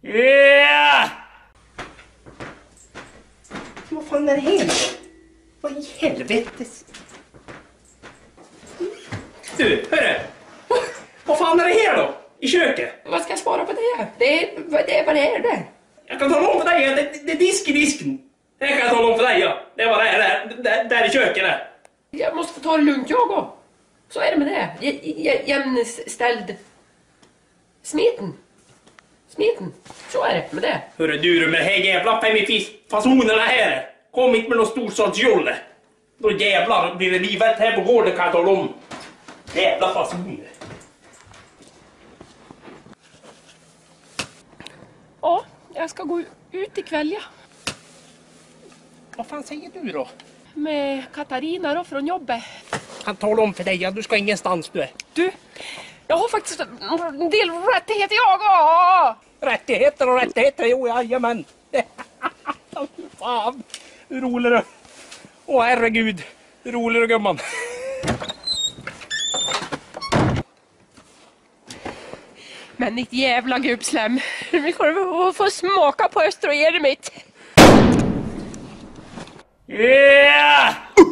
Yeah! Vad fan är det här? Vad i helvetes? Du, hörru! Vad fan är det här då? I köket? Vad ska jag svara på det? Det är vad det är det. Jag kan tala om för dig, det är disk i disken. Det kan jag tala om för dig, ja. Det var det där i köket där. Jag måste få ta det lugnt jag också. Så är det med det. Jämnställd smeten. Så är det med det. Hörru du med de här jävla fasonerna här. Kom inte med någon storstadsjolle. Då jävlar blir det livet här på gården kan jag tala om. Jävla fasoner. Ja, jag ska gå ut ikväll, ja. Vad fan säger du då? Med Katarina då från jobbet. Han talar om för dig, ja, du ska ingenstans du är. Du, jag har faktiskt en del rättigheter jag också. Rättigheter, jo jajamän. Fan, hur rolig du. Åh herregud, hur rolig du gumman. Men ditt jävla gubbslem. Nu kommer du få smaka på östrogenet mitt. Yeah!